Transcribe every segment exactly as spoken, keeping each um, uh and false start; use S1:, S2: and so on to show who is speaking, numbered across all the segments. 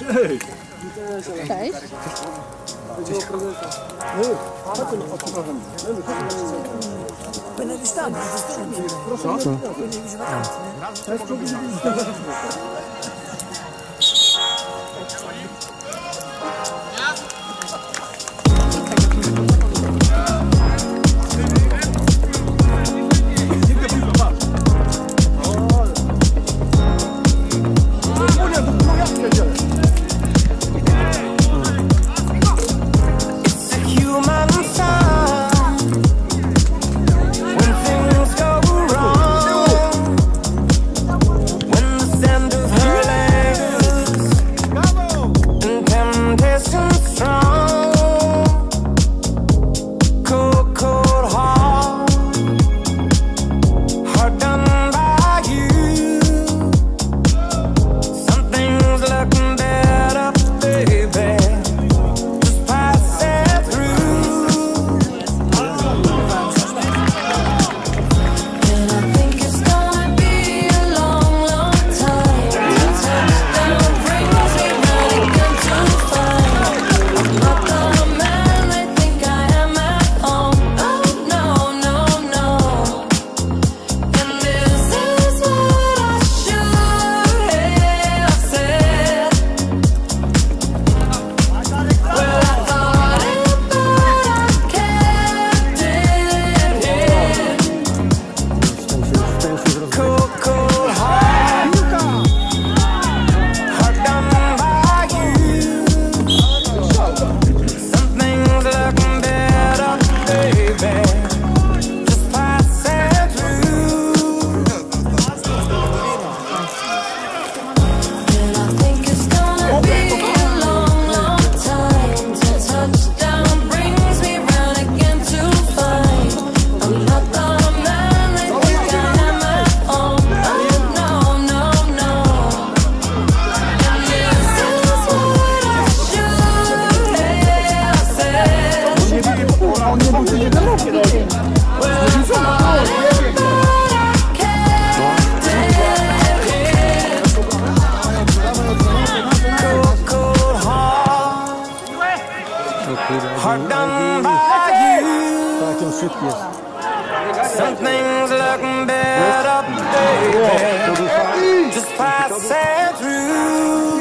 S1: Cześć!
S2: Cześć.
S3: Będę gdzieś tam, proszę. Będę gdzieś wakacje.
S4: Hard done by you. Something's looking better, baby. Just passing through.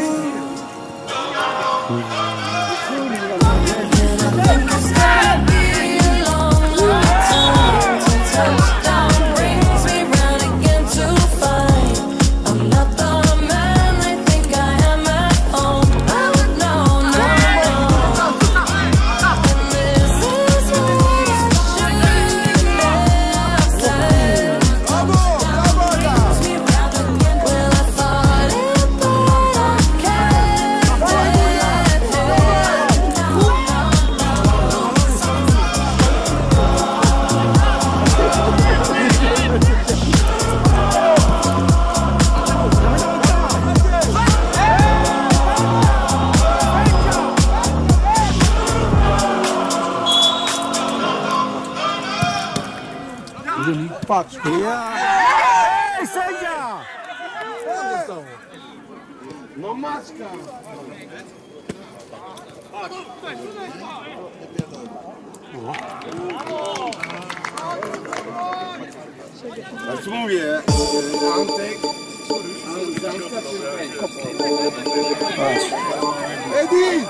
S1: Patrz!
S5: Ej, sędzia!
S1: No Maćka! Tak mówię! Antek! Edi!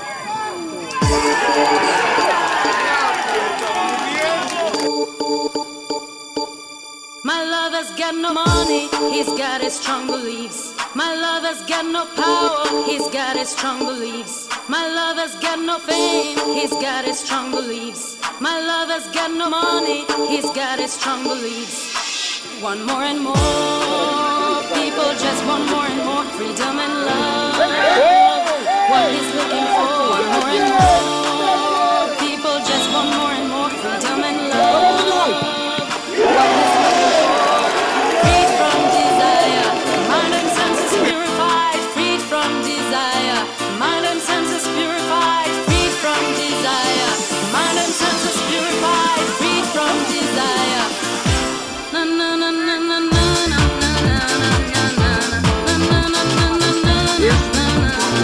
S6: My lover's got no money, he's got his strong beliefs. My lover's got no power, he's got his strong beliefs. My lover's got no fame, he's got his strong beliefs. My lover's got no money, he's got his strong beliefs. One more and more, people just want more and more freedom and love. What he's looking for, one more and more, people just want more and more freedom and love. What he's looking for, freed from desire, mind and senses purified, freed from desire, mind and senses purified, freed from desire, mind and senses purified, freed from desire. Na na na na na na na na na na na na na na na na na.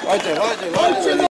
S1: Chodźcie, chodźcie, chodźcie.